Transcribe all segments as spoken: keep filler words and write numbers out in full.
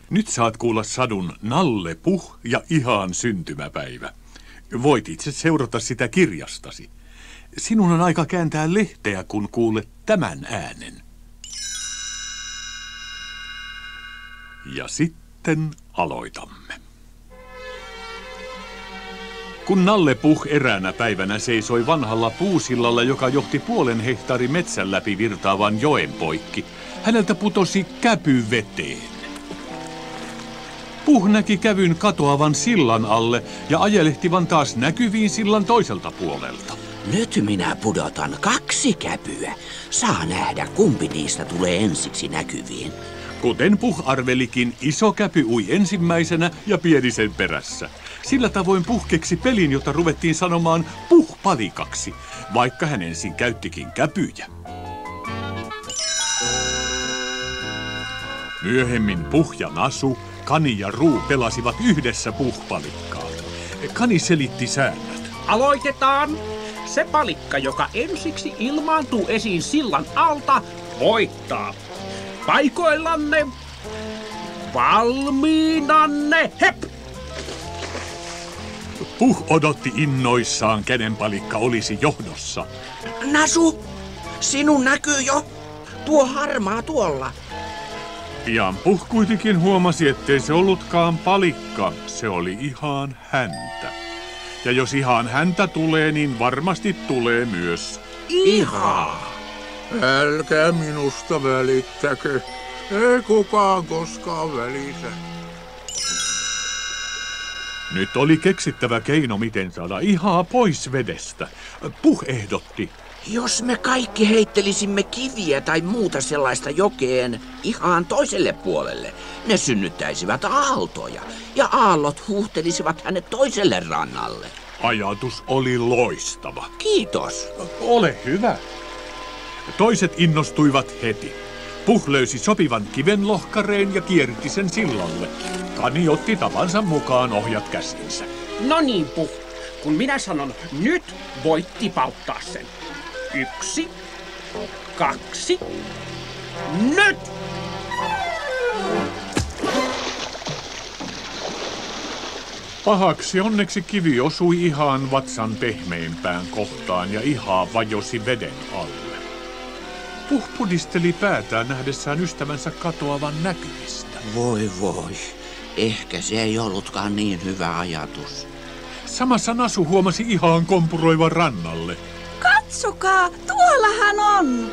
Nyt saat kuulla sadun Nalle Puh ja Ihaan syntymäpäivä. Voit itse seurata sitä kirjastasi. Sinun on aika kääntää lehteä, kun kuulet tämän äänen. Ja sitten aloitamme. Kun Nalle Puh eräänä päivänä seisoi vanhalla puusillalla, joka johti puolen hehtaarin metsän läpi virtaavan joen poikki, häneltä putosi käpy veteen. Puh näki kävyn katoavan sillan alle ja ajelehtivan taas näkyviin sillan toiselta puolelta. Nyt minä pudotan kaksi käpyä. Saa nähdä, kumpi niistä tulee ensiksi näkyviin. Kuten Puh arvelikin, iso käpy ui ensimmäisenä ja pieni sen perässä. Sillä tavoin Puh keksi pelin, jota ruvettiin sanomaan Puh-palikaksi, vaikka hän ensin käyttikin käpyjä. Myöhemmin Puh ja Nasu, Kani ja Ruu pelasivat yhdessä Puh-palikkaa. Kani selitti säännöt. Aloitetaan. Se palikka, joka ensiksi ilmaantuu esiin sillan alta, voittaa. Paikoillanne. Valmiinanne. Hep! Puh odotti innoissaan, kenen palikka olisi johdossa. Nasu, sinun näkyy jo. Tuo harmaa tuolla. Pian Puh kuitenkin huomasi, ettei se ollutkaan palikka. Se oli ihan häntä. Ja jos ihan häntä tulee, niin varmasti tulee myös Ihaa. Älkää minusta välittäkö. Ei kukaan koskaan välitä. Nyt oli keksittävä keino, miten saada Ihaa pois vedestä. Puh ehdotti. Jos me kaikki heittelisimme kiviä tai muuta sellaista jokeen ihan toiselle puolelle, ne synnyttäisivät aaltoja ja aallot huuhtelisivat hänet toiselle rannalle. Ajatus oli loistava. Kiitos. Ole hyvä. Toiset innostuivat heti. Puh löysi sopivan kivenlohkareen ja kierti sen sillalle. Kani otti tapansa mukaan ohjat käsinsä. No niin, Puh. Kun minä sanon nyt, voit tipauttaa sen. Yksi, kaksi, nyt! Pahaksi onneksi kivi osui Ihaan vatsan pehmeimpään kohtaan ja Ihaa vajosi veden alle. Puh pudisteli päätään nähdessään ystävänsä katoavan näkyvistä. Voi voi, ehkä se ei ollutkaan niin hyvä ajatus. Samassa Nasu huomasi Ihaan kompuroivan rannalle. Katsokaa, tuolla hän on!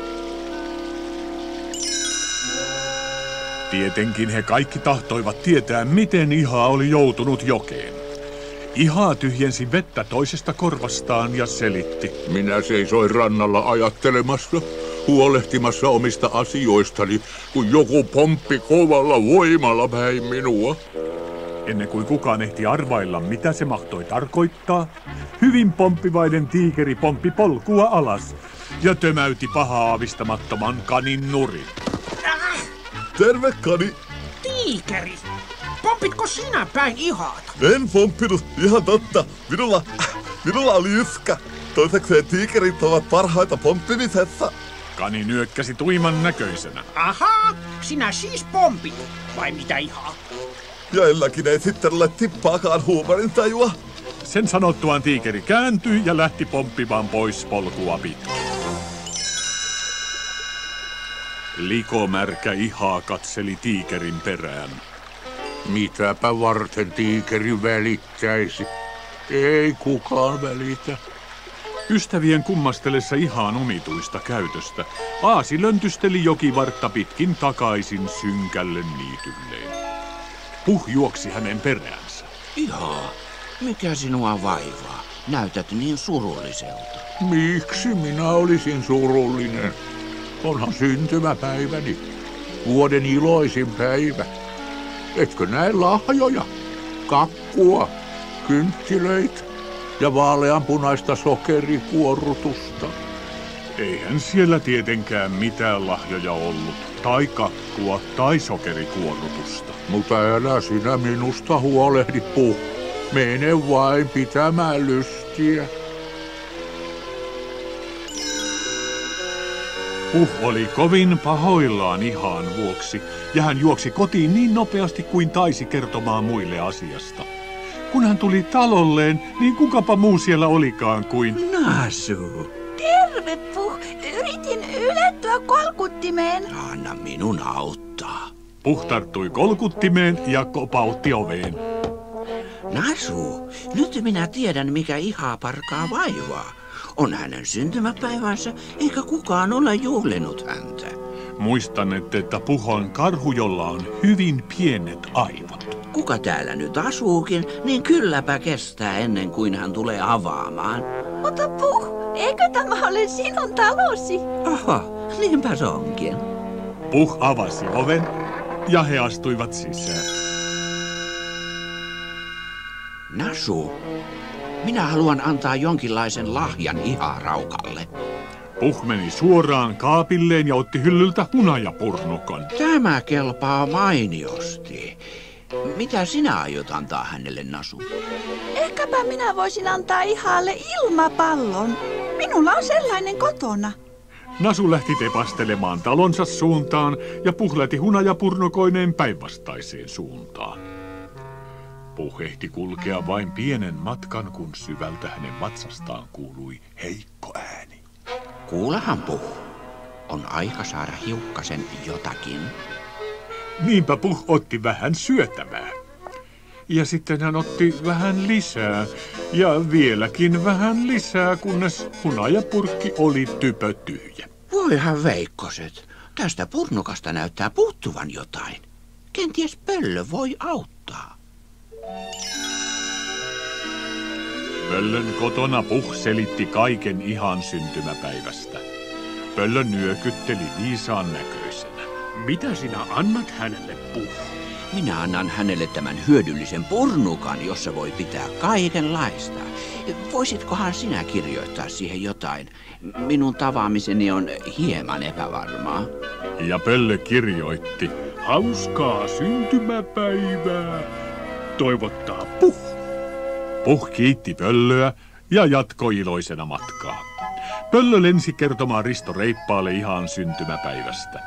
Tietenkin he kaikki tahtoivat tietää, miten Ihaa oli joutunut jokeen. Ihaa tyhjensi vettä toisesta korvastaan ja selitti. Minä seisoin rannalla ajattelemassa, huolehtimassa omista asioistani, kun joku pomppi kovalla voimalla päin minua. Ennen kuin kukaan ehti arvailla, mitä se mahtoi tarkoittaa, hyvin pomppivainen tiikeri pomppi polkua alas ja tömäytti pahaa aavistamattoman Kanin nurin. Äh, Terve, Kani. tiikeri! Pompitko sinä päin Ihaata? En pomppinut, ihan totta. Minulla, minulla oli yskä. Toisekseen tiikerit ovat parhaita pomppimisessa. Kani nyökkäsi tuiman näköisenä. Ahaa, sinä siis pompit. Vai mitä Ihaa? Joillakin ei sitten ole tippaakaan huumorin tajua. Sen sanottuaan tiikeri kääntyi ja lähti pomppimaan pois polkua pitkin. Likomärkä Ihaa katseli tiikerin perään. Mitäpä varten tiikeri välittäisi? Ei kukaan välitä. Ystävien kummastelessa Ihaan omituista käytöstä, Aasi löntysteli jokivartta pitkin takaisin synkälle niitylleen. Puh juoksi hänen peräänsä. Ihaa, mikä sinua vaivaa? Näytät niin surulliselta. Miksi minä olisin surullinen? Onhan syntymäpäiväni. Vuoden iloisin päivä. Etkö näe lahjoja? Kakkua, kynttilöitä ja vaaleanpunaista sokerikuorrutusta. Eihän siellä tietenkään mitään lahjoja ollut, tai kakkua, tai sokerikuorrutusta. Mutta älä sinä minusta huolehdi, Puh. Mene vain pitämään lystiä. Puh oli kovin pahoillaan Ihaan vuoksi, ja hän juoksi kotiin niin nopeasti kuin taisi kertomaan muille asiasta. Kun hän tuli talolleen, niin kukapa muu siellä olikaan kuin... Nasu. Terve, Puh. Yritin ylettyä kolkuttimeen. Anna minun auttaa. Puh tarttui kolkuttimeen ja kopautti oveen. Nasu, nyt minä tiedän, mikä Ihaa parkaa vaivaa. On hänen syntymäpäivänsä, eikä kukaan ole juhlinut häntä. Muistanette, että Puh on karhu, jolla on hyvin pienet aivot. Kuka täällä nyt asuukin, niin kylläpä kestää ennen kuin hän tulee avaamaan. Mutta Puh, eikö tämä ole sinun talosi? Oho, niinpä se onkin. Puh avasi oven ja he astuivat sisään. Nasu, minä haluan antaa jonkinlaisen lahjan Ihaa-raukalle. Puh meni suoraan kaapilleen ja otti hyllyltä hunajapurnukan. Tämä kelpaa mainiosti. Mitä sinä aiot antaa hänelle, Nasu? Ehkäpä minä voisin antaa Ihaalle ilmapallon. Minulla on sellainen kotona. Nasu lähti tepastelemaan talonsa suuntaan ja Puh lähti hunajapurnukoineen päinvastaiseen suuntaan. Puh ehti kulkea vain pienen matkan, kun syvältä hänen vatsastaan kuului heikko ääni. Kuulehan, Puh. On aika saada hiukkasen jotakin. Niinpä Puh otti vähän syötävää. Ja sitten hän otti vähän lisää ja vieläkin vähän lisää, kunnes hunajapurkki oli typötyhjä. Voihan veikkoset, tästä purnukasta näyttää puuttuvan jotain. Kenties pöllö voi auttaa. Pöllön kotona Puh selitti kaiken Ihaan syntymäpäivästä. Pöllö nyökytteli viisaan näköisenä. Mitä sinä annat hänelle, Puh? Minä annan hänelle tämän hyödyllisen purnukan, jossa voi pitää kaikenlaista. Voisitkohan sinä kirjoittaa siihen jotain? Minun tavaamiseni on hieman epävarmaa. Ja pöllö kirjoitti. Hauskaa syntymäpäivää. Toivottaa Puh. Puh kiitti pöllöä ja jatkoi iloisena matkaa. Pöllö lensi kertomaan Risto Reippaalle Ihaan syntymäpäivästä.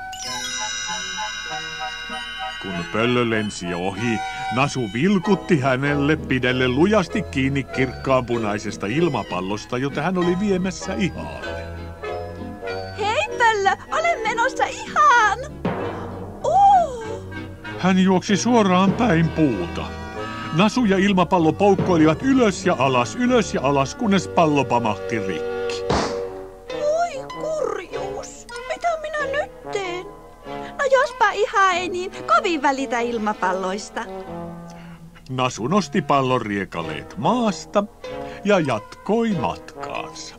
Kun pöllö lensi ohi, Nasu vilkutti hänelle pidelle lujasti kiinni kirkkaanpunaisesta ilmapallosta, jota hän oli viemässä Ihaalle. Hei Pöllö, olen menossa Ihaan. Uh. Hän juoksi suoraan päin puuta. Nasu ja ilmapallo poukkoilivat ylös ja alas, ylös ja alas, kunnes pallo pamahti rikki. Voi kurjuus, mitä minä nyt teen? No jospa Ihaa ei niin kovin välitä ilmapalloista. Nasu nosti pallon riekaleet maasta ja jatkoi matkaansa.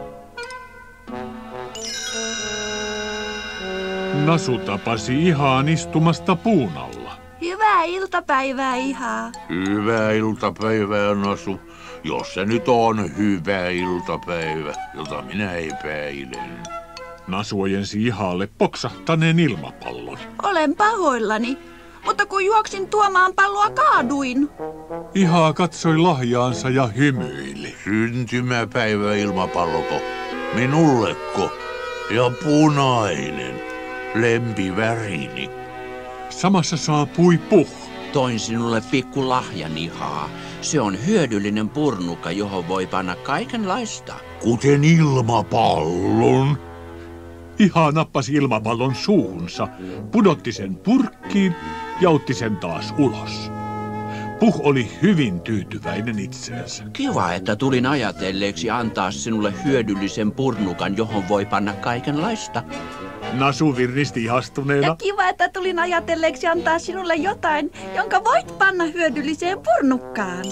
Nasu tapasi Ihaan istumasta puun alla. Hyvää iltapäivää, Ihaa. Hyvää iltapäivää, Nasu. Jos se nyt on hyvä iltapäivä, jota minä epäilen. Nasu ojensi Ihaalle poksahtaneen ilmapallon. Olen pahoillani, mutta kun juoksin tuomaan palloa, kaaduin. Ihaa katsoi lahjaansa ja hymyili. Syntymäpäivä ilmapalloko. Minulleko? Ja punainen. Lempivärini. Samassa saapui Puh. Toin sinulle pikku lahjan, Ihaa. Se on hyödyllinen purnuka, johon voi panna kaikenlaista. Kuten ilmapallon. Ihaa nappasi ilmapallon suuhunsa, pudotti sen purkkiin ja otti sen taas ulos. Puh oli hyvin tyytyväinen itseensä. Kiva, että tulin ajatelleeksi antaa sinulle hyödyllisen purnukan, johon voi panna kaikenlaista. Nasu virnisti ihastuneena. Ja kiva, että tulin ajatelleeksi antaa sinulle jotain, jonka voit panna hyödylliseen purnukkaan.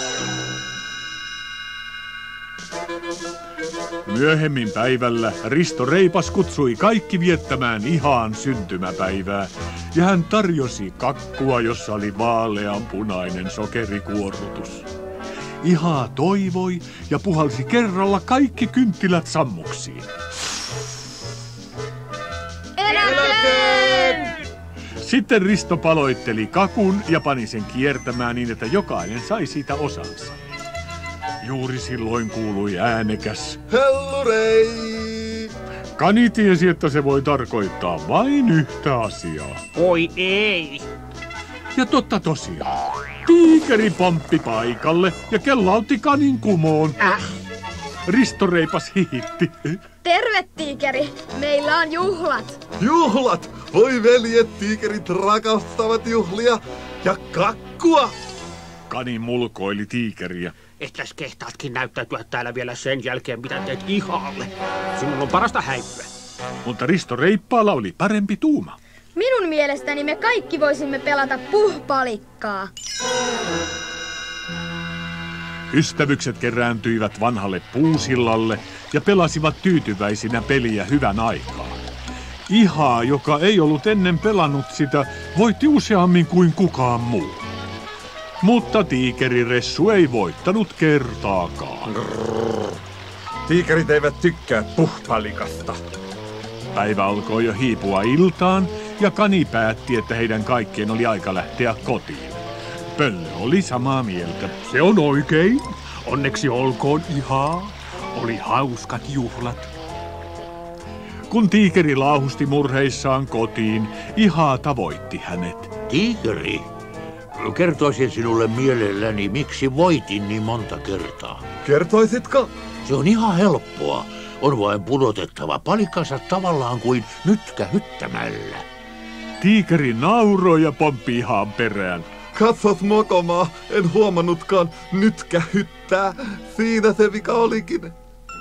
Myöhemmin päivällä Risto Reipas kutsui kaikki viettämään Ihaan syntymäpäivää. Ja hän tarjosi kakkua, jossa oli vaaleanpunainen sokerikuorrutus. Ihaa toivoi ja puhalsi kerralla kaikki kynttilät sammuksiin. Sitten Risto paloitteli kakun ja pani sen kiertämään niin, että jokainen sai siitä osansa. Juuri silloin kuului äänekäs Hellurei! Kani tiesi, että se voi tarkoittaa vain yhtä asiaa. Oi ei. Ja totta tosiaan. Tiikeri pomppi paikalle ja kellautti kanin kumoon. Äh. Risto Reipas hihitti. Terve, tiikeri. Meillä on juhlat. Juhlat! Voi veljet, tiikerit rakastavat juhlia ja kakkua! Kani mulkoili tiikeriä. Ettäs kehtaatkin näyttäytyä täällä vielä sen jälkeen, mitä teet Ihaalle. Sinulla on parasta häipyä. Mutta Risto Reippaalla oli parempi tuuma. Minun mielestäni me kaikki voisimme pelata puhpalikkaa. Ystävykset kerääntyivät vanhalle puusillalle ja pelasivat tyytyväisinä peliä hyvän aikaa. Ihaa, joka ei ollut ennen pelannut sitä, voitti useammin kuin kukaan muu. Mutta tiikeriressu ei voittanut kertaakaan. Grrr. Tiikerit eivät tykkää puhpalikasta. Päivä alkoi jo hiipua iltaan ja Kani päätti, että heidän kaikkien oli aika lähteä kotiin. Pöllö oli samaa mieltä. Se on oikein. Onneksi olkoon Ihaa. Oli hauskat juhlat. Kun tiikeri laahusti murheissaan kotiin, Ihaa tavoitti hänet. Tiikeri, kertoisin sinulle mielelläni, miksi voitin niin monta kertaa. Kertoisitko? Se on ihan helppoa. On vain pudotettava palikkansa tavallaan kuin nytkähyttämällä. Tiikeri nauroi ja pomppi Ihaan perään. Katsot mokomaa, en huomannutkaan nytkähyttää. Siinä se vika olikin.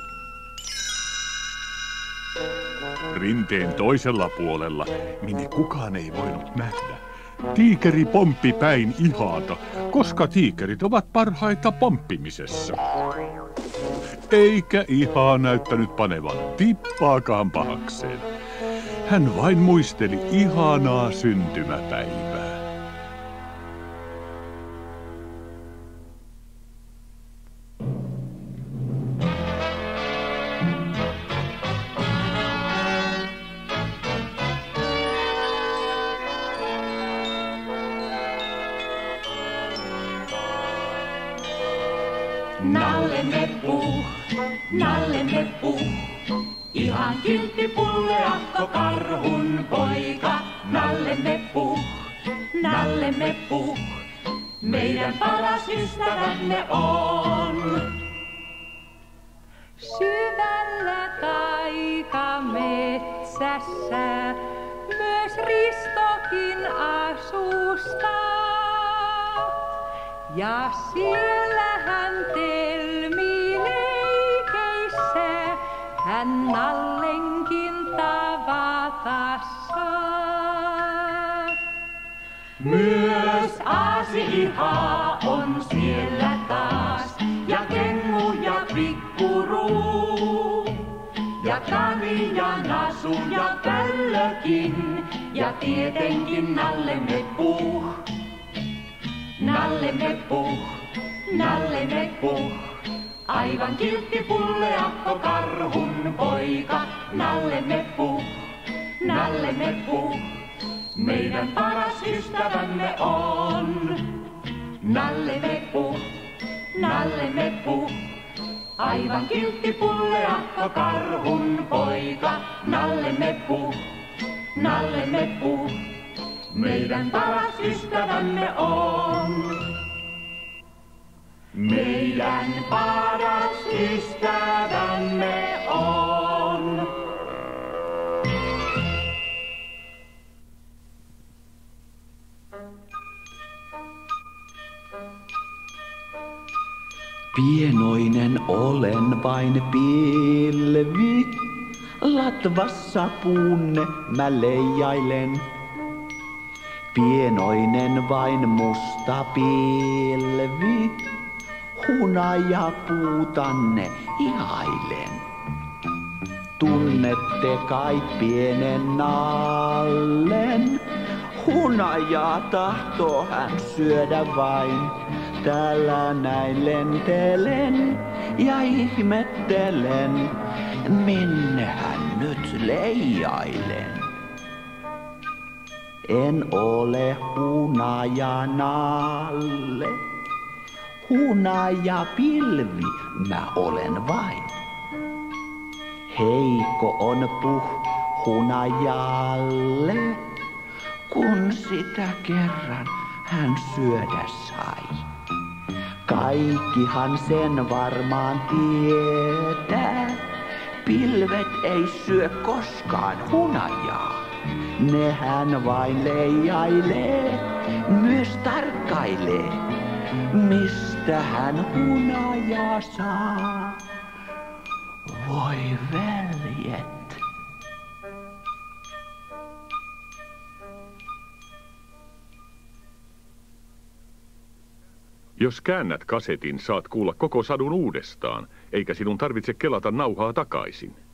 Rinteen toisella puolella, minne kukaan ei voinut nähdä, tiikeri pomppi päin Ihaata, koska tiikerit ovat parhaita pomppimisessa. Eikä Ihaa näyttänyt panevan tippaakaan pahakseen. Hän vain muisteli ihanaa syntymäpäivää. Nallemme puh, nallemme puh, ihan kiltti pulleakko karhun poika. Nallemme puh, nallemme puh, meidän paras ystävämme on. Syvällä taikametsässä myös Ristokin asustaa. Ja siellä hän telmii leikeissä, hän nallenkin tavata saa. Myös Aasi-Ihaa on siellä taas, ja Kengu ja Pikkuruu. Ja Kani ja Nasu ja Pöllökin, ja tietenkin Nallemme puh. Nallemme puh, nallemme puh, aivan kiltti pulleakko karhun poika. Nallemme puh, nallemme puh, meidän paras ystävämme on. Nallemme puh, nallemme puh, aivan kiltti pulleakko karhun poika. Nallemme puh, nallemme puh, meidän paras ystävämme on. Meidän paras ystävämme on. Pienoinen olen vain pilvi, latvassa puunne mä leijailen. Pienoinen vain musta pilvi, hunaja puutanne ihailen. Tunnette kai pienen nallen, hunajaa tahtoo hän syödä vain. Täällä näin lentelen ja ihmettelen, minnehän nyt leijailen. En ole hunajanalle, hunaja pilvi mä olen vain. heikko on puh hunajalle, kun sitä kerran hän syödä sai. Kaikkihan sen varmaan tietää, pilvet ei syö koskaan hunajaa. Nehän vain leijailee, myös tarkkailee, mistä hän hunajaa saa. Voi veljet. Jos käännät kasetin, saat kuulla koko sadun uudestaan, eikä sinun tarvitse kelata nauhaa takaisin.